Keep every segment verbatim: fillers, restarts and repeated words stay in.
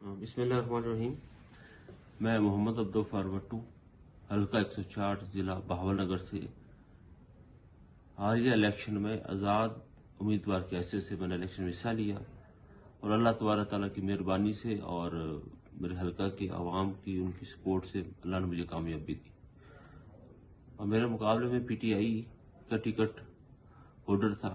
بسم اللہ الرحمن الرحیم۔ میں محمد عبدالغفار بٹو، حلقہ ایک سو چاٹھ، ضلع بہاول نگر سے حالیہ الیکشن میں آزاد امیدوار کی حیثیت سے میں نے الیکشن میں حصہ لیا، اور اللہ تبارک تعالیٰ کی مہربانی سے اور میرے حلقہ کے عوام کی ان کی سپورٹ سے اللہ نے مجھے کامیابی دی، اور میرے مقابلے میں پی ٹی آئی کا ٹکٹ ہولڈر تھا۔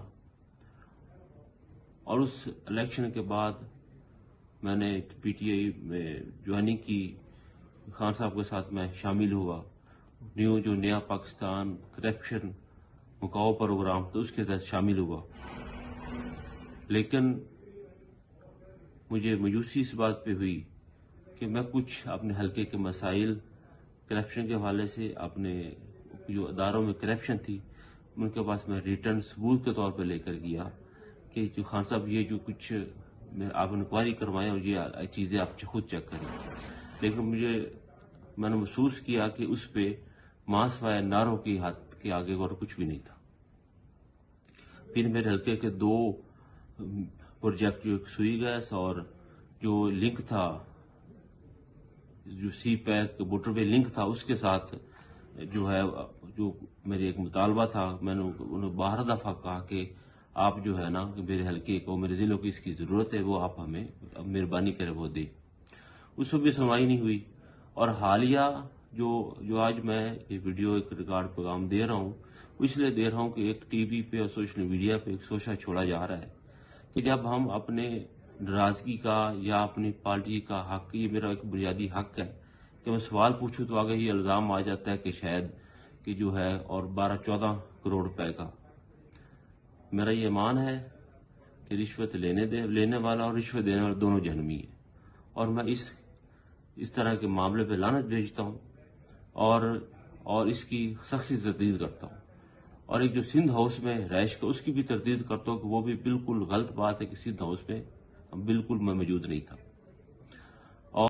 اور اس الیکشن کے بعد میں نے پی ٹی آئی میں جوائننگ کی، خان صاحب کے ساتھ میں شامل ہوا، نیو جو نیا پاکستان کرپشن مکاؤ پروگرام تو اس کے تحت شامل ہوا۔ لیکن مجھے مایوسی اس بات پہ ہوئی کہ میں کچھ اپنے حلقے کے مسائل کرپشن کے حوالے سے اپنے جو اداروں میں کرپشن تھی ان کے پاس میں ریٹرن ثبوت کے طور پہ لے کر گیا کہ جو خان صاحب یہ جو کچھ آپ انکوائری کروائیں اور یہ چیزیں آپ خود چیک کریں، لیکن مجھے میں نے محسوس کیا کہ اس پہ ماسوائے نعروں کی حد کے آگے اور کچھ بھی نہیں تھا۔ پھر میرے حلقے کے دو پروجیکٹ، جو ایک سوئی گیس اور جو لنک تھا، جو CPEC motorway link تھا، اس کے ساتھ جو ہے جو میرے ایک مطالبہ تھا، میں نے انہیں بارہ دفعہ کہا کہ آپ جو ہے نا کہ میرے حلقے کو، میرے ضلع کو اس کی ضرورت ہے، وہ آپ ہمیں مہربانی کرے وہ دے۔ اس پر بھی سنوائی نہیں ہوئی، اور حالیہ جو جو آج میں یہ ویڈیو ایک ریکارڈ پیغام دے رہا ہوں، اس لیے دے رہا ہوں کہ ایک ٹی وی پہ اور سوشل میڈیا پہ ایک سوچا چھوڑا جا رہا ہے کہ جب ہم اپنے ناراضگی کا یا اپنی پارٹی کا حق، یہ میرا ایک بنیادی حق ہے کہ میں سوال پوچھوں تو آگے یہ الزام آ جاتا ہے کہ شاید کہ جو ہے اور بارہ چودہ کروڑ روپے کا۔ میرا یہ ایمان ہے کہ رشوت لینے دے لینے والا اور رشوت دینے والا دونوں جہنمی ہیں، اور میں اس اس طرح کے معاملے پہ لعنت بھیجتا ہوں اور اور اس کی سخت سی تردید کرتا ہوں، اور ایک جو سندھ ہاؤس میں رہائش کا اس کی بھی تردید کرتا ہوں کہ وہ بھی بالکل غلط بات ہے کہ سندھ ہاؤس میں بالکل میں موجود نہیں تھا۔